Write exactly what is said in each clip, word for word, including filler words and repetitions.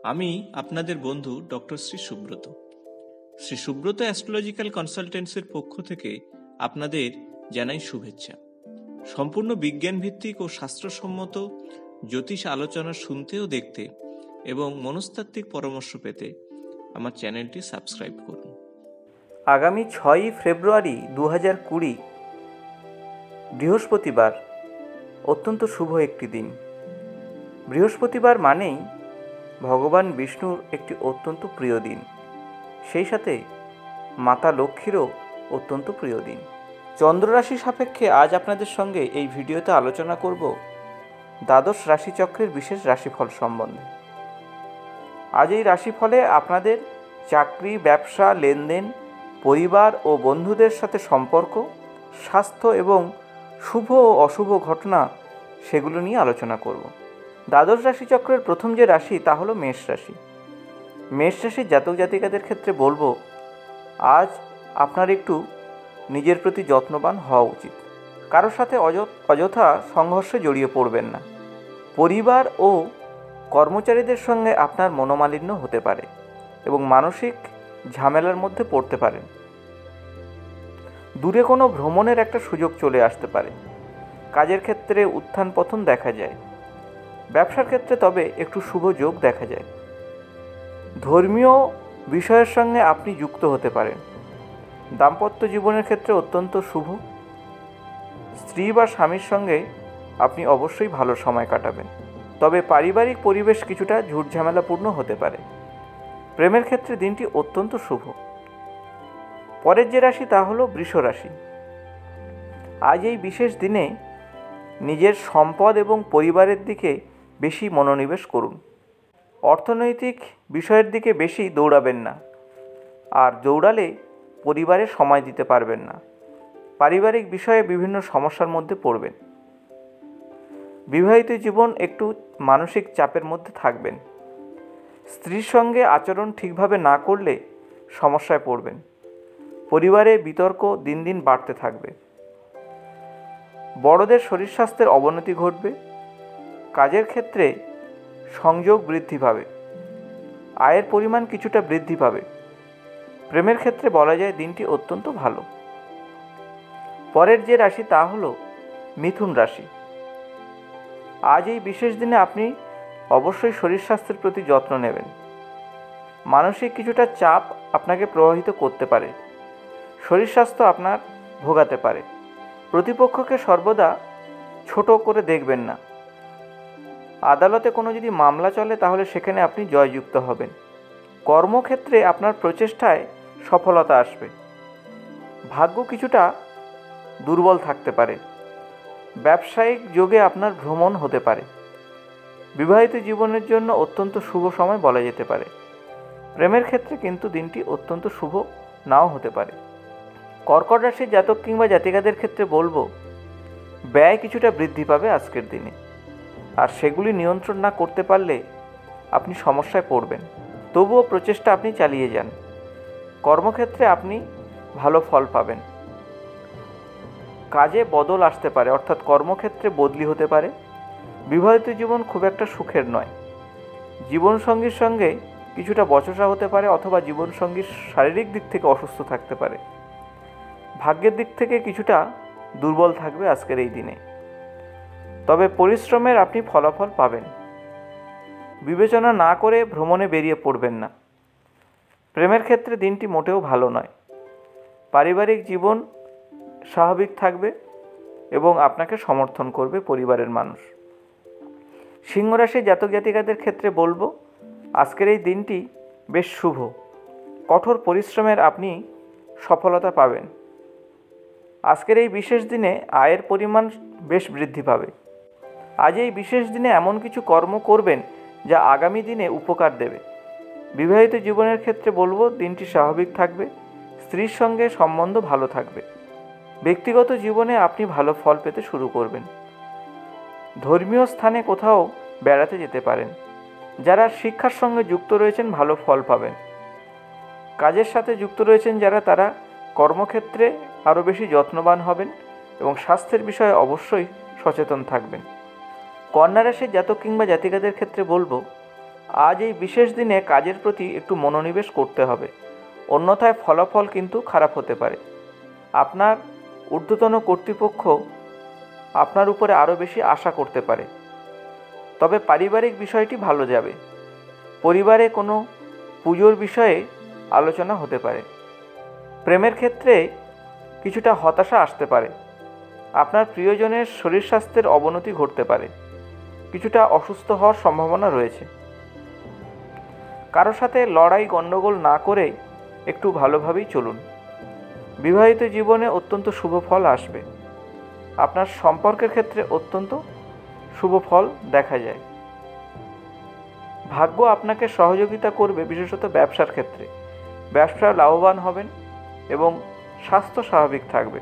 আমি আপনাদের বন্ধু ডক্টর শ্রী সুব্রত। শ্রী সুব্রত অ্যাস্ট্রোলজিক্যাল কনসালটেন্সির পক্ষ থেকে আপনাদের জানাই শুভেচ্ছা। সম্পূর্ণ বিজ্ঞান ভিত্তিক ও শাস্ত্রসম্মত জ্যোতিষ আলোচনা শুনতে ও দেখতে এবং মনস্তাত্ত্বিক পরামর্শ পেতে আমার চ্যানেলটি সাবস্ক্রাইব করুন। আগামী ছয়ই ফেব্রুয়ারি দু হাজার কুড়ি বৃহস্পতিবার অত্যন্ত শুভ একটি দিন। বৃহস্পতিবার মানেই ভগবান বিষ্ণুর একটি অত্যন্ত প্রিয় দিন, সেই সাথে মাতা লক্ষ্মীরও অত্যন্ত প্রিয় দিন। চন্দ্ররাশি সাপেক্ষে আজ আপনাদের সঙ্গে এই ভিডিওতে আলোচনা করব দ্বাদশ রাশিচক্রের বিশেষ রাশিফল সম্বন্ধে। আজ এই রাশিফলে আপনাদের চাকরি, ব্যবসা, লেনদেন, পরিবার ও বন্ধুদের সাথে সম্পর্ক, স্বাস্থ্য এবং শুভ ও অশুভ ঘটনা সেগুলো নিয়ে আলোচনা করব। দ্বাদশ রাশিচক্রের প্রথম যে রাশি তা হলো মেষ রাশি। মেষ রাশির জাতক জাতিকাদের ক্ষেত্রে বলবো, আজ আপনার একটু নিজের প্রতি যত্নবান হওয়া উচিত। কারোর সাথে অযথা সংঘর্ষে জড়িয়ে পড়বেন না। পরিবার ও কর্মচারীদের সঙ্গে আপনার মনোমালিন্য হতে পারে এবং মানসিক ঝামেলার মধ্যে পড়তে পারেন। দূরে কোনো ভ্রমণের একটা সুযোগ চলে আসতে পারে। কাজের ক্ষেত্রে উত্থান পতন দেখা যায়। ব্যবসার ক্ষেত্রে তবে একটু শুভ যোগ দেখা যায়। ধর্মীয় বিষয়ের সঙ্গে আপনি যুক্ত হতে পারেন। দাম্পত্য জীবনের ক্ষেত্রে অত্যন্ত শুভ। স্ত্রী বা স্বামীর সঙ্গে আপনি অবশ্যই ভালো সময় কাটাবেন, তবে পারিবারিক পরিবেশ কিছুটা ঝুটঝামেলাপূর্ণ হতে পারে। প্রেমের ক্ষেত্রে দিনটি অত্যন্ত শুভ। পরের যে রাশি তা হলো বৃষ রাশি। আজ এই বিশেষ দিনে নিজের সম্পদ এবং পরিবারের দিকে বেশি মনোনিবেশ করুন। অর্থনৈতিক বিষয়ের দিকে বেশি দৌড়াবেন না, আর দৌড়ালে পরিবারে সময় দিতে পারবেন না। পারিবারিক বিষয়ে বিভিন্ন সমস্যার মধ্যে পড়বেন। বিবাহিত জীবন একটু মানসিক চাপের মধ্যে থাকবেন। স্ত্রীর সঙ্গে আচরণ ঠিকভাবে না করলে সমস্যায় পড়বেন। পরিবারে বিতর্ক দিন দিন বাড়তে থাকবে। বড়দের শরীর স্বাস্থ্যের অবনতি ঘটবে। কাজের ক্ষেত্রে সংযোগ বৃদ্ধি পাবে। আয়ের পরিমাণ কিছুটা বৃদ্ধি পাবে। প্রেমের ক্ষেত্রে বলা যায় দিনটি অত্যন্ত ভালো। পরের যে রাশি তা হলো মিথুন রাশি। আজ এই বিশেষ দিনে আপনি অবশ্যই শরীর স্বাস্থ্যের প্রতি যত্ন নেবেন। মানসিক কিছুটা চাপ আপনাকে প্রভাবিত করতে পারে। শরীর স্বাস্থ্য আপনার ভোগাতে পারে। প্রতিপক্ষকে সর্বদা ছোট করে দেখবেন না। আদালতে কোনো যদি মামলা চলে তাহলে সেখানে আপনি জয়যুক্ত হবেন। কর্মক্ষেত্রে আপনার প্রচেষ্টায় সফলতা আসবে। ভাগ্য কিছুটা দুর্বল থাকতে পারে। ব্যবসায়িক যোগে আপনার ভ্রমণ হতে পারে। বিবাহিত জীবনের জন্য অত্যন্ত শুভ সময় বলা যেতে পারে। প্রেমের ক্ষেত্রে কিন্তু দিনটি অত্যন্ত শুভ নাও হতে পারে। কর্কট রাশির জাতক কিংবা জাতিকাদের ক্ষেত্রে বলবো, ব্যয় কিছুটা বৃদ্ধি পাবে আজকের দিনে, আর সেগুলি নিয়ন্ত্রণ না করতে পারলে আপনি সমস্যায় পড়বেন। তবুও প্রচেষ্টা আপনি চালিয়ে যান। কর্মক্ষেত্রে আপনি ভালো ফল পাবেন। কাজে বদল আসতে পারে, অর্থাৎ কর্মক্ষেত্রে বদলি হতে পারে। বিবাহিত জীবন খুব একটা সুখের নয়। জীবনসঙ্গীর সঙ্গে কিছুটা বচসা হতে পারে, অথবা জীবনসঙ্গীর শারীরিক দিক থেকে অসুস্থ থাকতে পারে। ভাগ্যের দিক থেকে কিছুটা দুর্বল থাকবে আজকের এই দিনে, তবে পরিশ্রমের আপনি ফলাফল পাবেন। বিবেচনা না করে ভ্রমণে বেরিয়ে পড়বেন না। প্রেমের ক্ষেত্রে দিনটি মোটেও ভালো নয়। পারিবারিক জীবন স্বাভাবিক থাকবে এবং আপনাকে সমর্থন করবে পরিবারের মানুষ। সিংহ রাশির জাতক জাতিকাদের ক্ষেত্রে বলবো, আজকের এই দিনটি বেশ শুভ। কঠোর পরিশ্রমের আপনি সফলতা পাবেন। আজকের এই বিশেষ দিনে আয়ের পরিমাণ বেশ বৃদ্ধি পাবে। আজ এই বিশেষ দিনে এমন কিছু কর্ম করবেন যা আগামী দিনে উপকার দেবে। বিবাহিত জীবনের ক্ষেত্রে বলবো, দিনটি স্বাভাবিক থাকবে। স্ত্রীর সঙ্গে সম্বন্ধ ভালো থাকবে। ব্যক্তিগত জীবনে আপনি ভালো ফল পেতে শুরু করবেন। ধর্মীয় স্থানে কোথাও বেড়াতে যেতে পারেন। যারা শিক্ষার সঙ্গে যুক্ত রয়েছেন ভালো ফল পাবেন। কাজের সাথে যুক্ত রয়েছেন যারা, তারা কর্মক্ষেত্রে আরও বেশি যত্নবান হবেন এবং স্বাস্থ্যের বিষয়ে অবশ্যই সচেতন থাকবেন। কন্যা রাশির জাতক কিংবা জাতিকাদের ক্ষেত্রে বলবো, আজ এই বিশেষ দিনে কাজের প্রতি একটু মনোনিবেশ করতে হবে, অন্যথায় ফলাফল কিন্তু খারাপ হতে পারে। আপনার ঊর্ধ্বতন কর্তৃপক্ষ আপনার উপরে আরও বেশি আশা করতে পারে। তবে পারিবারিক বিষয়টি ভালো যাবে। পরিবারে কোনো পুজোর বিষয়ে আলোচনা হতে পারে। প্রেমের ক্ষেত্রে কিছুটা হতাশা আসতে পারে। আপনার প্রিয়জনের শরীর স্বাস্থ্যের অবনতি ঘটতে পারে। কিছুটা অসুস্থ হওয়ার সম্ভাবনা রয়েছে। কারোর সাথে লড়াই গণ্ডগোল না করে একটু ভালোভাবেই চলুন। বিবাহিত জীবনে অত্যন্ত শুভ ফল আসবে। আপনার সম্পর্কের ক্ষেত্রে অত্যন্ত শুভ ফল দেখা যায়। ভাগ্য আপনাকে সহযোগিতা করবে, বিশেষত ব্যবসার ক্ষেত্রে। ব্যবসায় লাভবান হবেন এবং স্বাস্থ্য স্বাভাবিক থাকবে।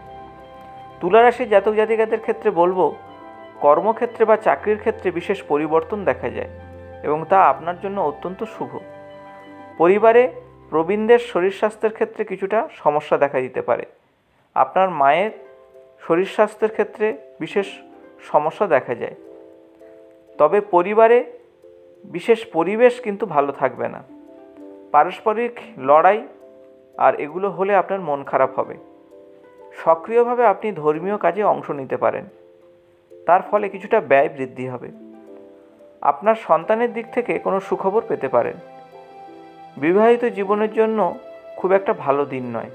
তুলা রাশির জাতক জাতিকাদের ক্ষেত্রে বলবো, কর্মক্ষেত্রে বা চাকরির ক্ষেত্রে বিশেষ পরিবর্তন দেখা যায় এবং তা আপনার জন্য অত্যন্ত শুভ। পরিবারে প্রবীণদের শরীর স্বাস্থ্যের ক্ষেত্রে কিছুটা সমস্যা দেখা দিতে পারে। আপনার মায়ের শরীর স্বাস্থ্যের ক্ষেত্রে বিশেষ সমস্যা দেখা যায়। তবে পরিবারে বিশেষ পরিবেশ কিন্তু ভালো থাকবে না। পারস্পরিক লড়াই আর এগুলো হলে আপনার মন খারাপ হবে। সক্রিয়ভাবে আপনি ধর্মীয় কাজে অংশ নিতে পারেন, তার ফলে কিছুটা ব্যয় বৃদ্ধি হবে। আপনার সন্তানের দিক থেকে কোনো সুখবর পেতে পারেন। বিবাহিত জীবনের জন্য খুব একটা ভালো দিন নয়।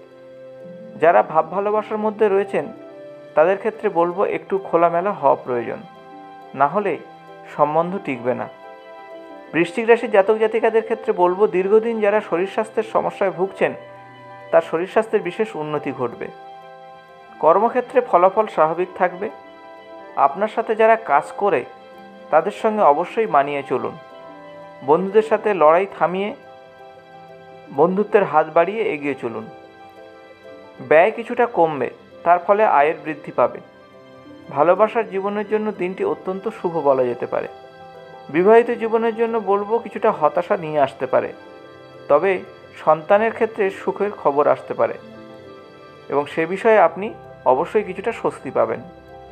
যারা ভাব ভালোবাসার মধ্যে রয়েছেন তাদের ক্ষেত্রে বলবো একটু খোলামেলা হওয়া প্রয়োজন, না হলে সম্বন্ধ টিকবে না। বৃশ্চিক রাশির জাতক জাতিকাদের ক্ষেত্রে বলবো, দীর্ঘদিন যারা শরীর স্বাস্থ্যের সমস্যায় ভুগছেন তার শরীর স্বাস্থ্যের বিশেষ উন্নতি ঘটবে। কর্মক্ষেত্রে ফলাফল স্বাভাবিক থাকবে। আপনার সাথে যারা কাজ করে তাদের সঙ্গে অবশ্যই মানিয়ে চলুন। বন্ধুদের সাথে লড়াই থামিয়ে বন্ধুত্বের হাত বাড়িয়ে এগিয়ে চলুন। ব্যয় কিছুটা কমবে, তার ফলে আয়ের বৃদ্ধি পাবে। ভালোবাসার জীবনের জন্য দিনটি অত্যন্ত শুভ বলা যেতে পারে। বিবাহিত জীবনের জন্য বলবো, কিছুটা হতাশা নিয়ে আসতে পারে। তবে সন্তানের ক্ষেত্রে সুখের খবর আসতে পারে এবং সে বিষয়ে আপনি অবশ্যই কিছুটা স্বস্তি পাবেন।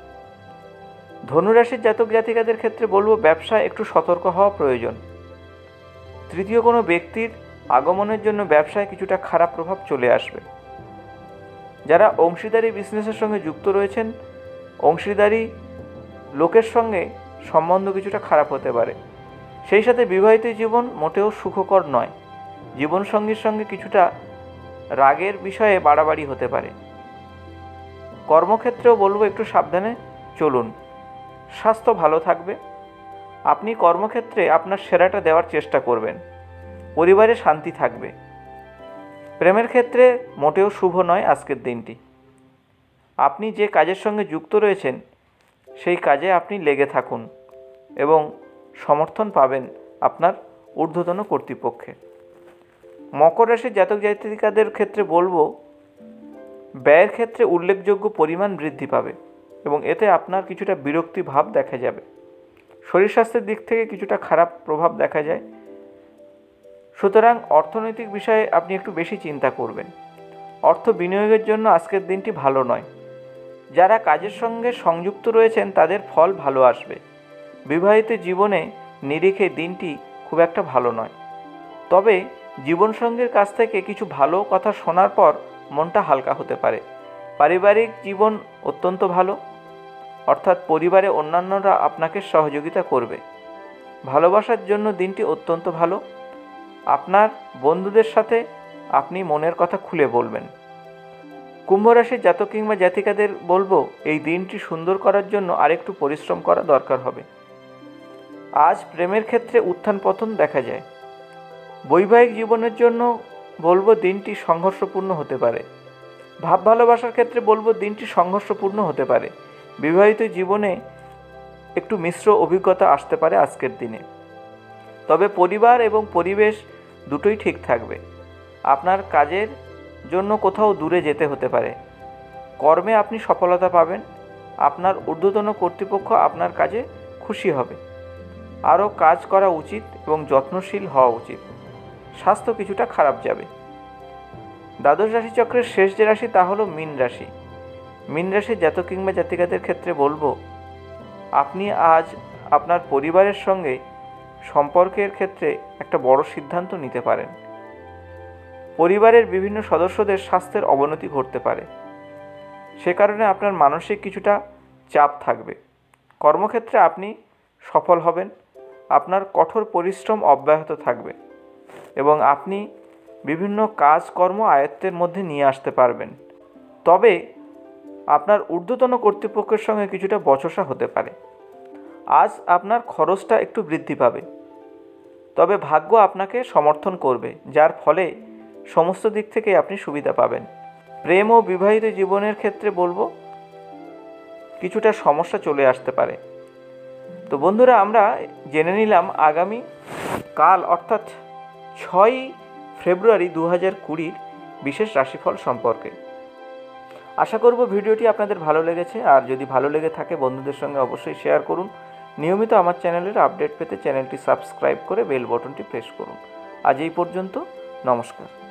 ধনুরাশির জাতক জাতিকাদের ক্ষেত্রে বলবো, ব্যবসায় একটু সতর্ক হওয়া প্রয়োজন। তৃতীয় কোনো ব্যক্তির আগমনের জন্য ব্যবসায় কিছুটা খারাপ প্রভাব চলে আসবে। যারা অংশীদারি বিজনেসের সঙ্গে যুক্ত রয়েছেন, অংশীদারি লোকের সঙ্গে সম্বন্ধ কিছুটা খারাপ হতে পারে। সেই সাথে বিবাহিত জীবন মোটেও সুখকর নয়। জীবনসঙ্গীর সঙ্গে কিছুটা রাগের বিষয়ে বাড়াবাড়ি হতে পারে। কর্মক্ষেত্রেও বলবো, একটু সাবধানে চলুন। স্বাস্থ্য ভালো থাকবে। আপনি কর্মক্ষেত্রে আপনার সেরাটা দেওয়ার চেষ্টা করবেন। পরিবারে শান্তি থাকবে। প্রেমের ক্ষেত্রে মোটেও শুভ নয় আজকের দিনটি। আপনি যে কাজের সঙ্গে যুক্ত রয়েছেন সেই কাজে আপনি লেগে থাকুন এবং সমর্থন পাবেন আপনার ঊর্ধ্বতন কর্তৃপক্ষে। মকর রাশির জাতক জাতিকাদের ক্ষেত্রে বলবো, ব্যয়ের ক্ষেত্রে উল্লেখযোগ্য পরিমাণ বৃদ্ধি পাবে এবং এতে আপনার কিছুটা বিরক্তি ভাব দেখা যাবে। শরীর স্বাস্থ্যের দিক থেকে কিছুটা খারাপ প্রভাব দেখা যায়। সুতরাং অর্থনৈতিক বিষয়ে আপনি একটু বেশি চিন্তা করবেন। অর্থ বিনিয়োগের জন্য আজকের দিনটি ভালো নয়। যারা কাজের সঙ্গে সংযুক্ত রয়েছেন তাদের ফল ভালো আসবে। বিবাহিত জীবনে নিরিখে দিনটি খুব একটা ভালো নয়। তবে জীবনসঙ্গীর কাছ থেকে কিছু ভালো কথা শোনার পর মনটা হালকা হতে পারে। পারিবারিক জীবন অত্যন্ত ভালো, অর্থাৎ পরিবারে অন্যান্যরা আপনাকে সহযোগিতা করবে। ভালোবাসার জন্য দিনটি অত্যন্ত ভালো। আপনার বন্ধুদের সাথে আপনি মনের কথা খুলে বলবেন। কুম্ভ রাশির জাতক কিংবা জাতিকাদের বলবো, এই দিনটি সুন্দর করার জন্য আরেকটু পরিশ্রম করা দরকার হবে। আজ প্রেমের ক্ষেত্রে উত্থান পতন দেখা যায়। বৈবাহিক জীবনের জন্য বলবো, দিনটি সংঘর্ষপূর্ণ হতে পারে। ভাব ভালোবাসার ক্ষেত্রে বলবো, দিনটি সংঘর্ষপূর্ণ হতে পারে। বিবাহিত জীবনে একটু মিশ্র অভিজ্ঞতা আসতে পারে আজকের দিনে। তবে পরিবার এবং পরিবেশ দুটোই ঠিক থাকবে। আপনার কাজের জন্য কোথাও দূরে যেতে হতে পারে। কর্মে আপনি সফলতা পাবেন। আপনার ঊর্ধ্বতন কর্তৃপক্ষ আপনার কাজে খুশি হবে। আরও কাজ করা উচিত এবং যত্নশীল হওয়া উচিত। স্বাস্থ্য কিছুটা খারাপ যাবে। দ্বাদশ রাশিচক্রের শেষ যে রাশি তা হলো মীন রাশি। মীন রাশির জাতক কিংবা জাতিকাদের ক্ষেত্রে বলবো, আপনি আজ আপনার পরিবারের সঙ্গে সম্পর্কের ক্ষেত্রে একটা বড় সিদ্ধান্ত নিতে পারেন। পরিবারের বিভিন্ন সদস্যদের স্বাস্থ্যের অবনতি ঘটতে পারে, সে কারণে আপনার মানসিক কিছুটা চাপ থাকবে। কর্মক্ষেত্রে আপনি সফল হবেন, আপনার কঠোর পরিশ্রম অব্যাহত থাকবে এবং আপনি বিভিন্ন কাজকর্ম আয়ত্তের মধ্যে নিয়ে আসতে পারবেন। তবে আপনার ঊর্ধ্বতন কর্তৃপক্ষের সঙ্গে কিছুটা বচসা হতে পারে। আজ আপনার খরচটা একটু বৃদ্ধি পাবে, তবে ভাগ্য আপনাকে সমর্থন করবে, যার ফলে সমস্ত দিক থেকে আপনি সুবিধা পাবেন। প্রেম ও বিবাহিত জীবনের ক্ষেত্রে বলবো কিছুটা সমস্যা চলে আসতে পারে। তো বন্ধুরা, আমরা জেনে নিলাম আগামী কাল অর্থাৎ ছয়ই ফেব্রুয়ারি দু হাজার কুড়ির বিশেষ রাশিফল সম্পর্কে। আশা করব ভিডিওটি আপনাদের ভালো লেগেছে, আর যদি ভালো লেগে থাকে বন্ধুদের সঙ্গে অবশ্যই শেয়ার করুন। নিয়মিত আমার চ্যানেলের আপডেট পেতে চ্যানেলটি সাবস্ক্রাইব করে বেল বটনটি প্রেস করুন। আজ এই পর্যন্ত, নমস্কার।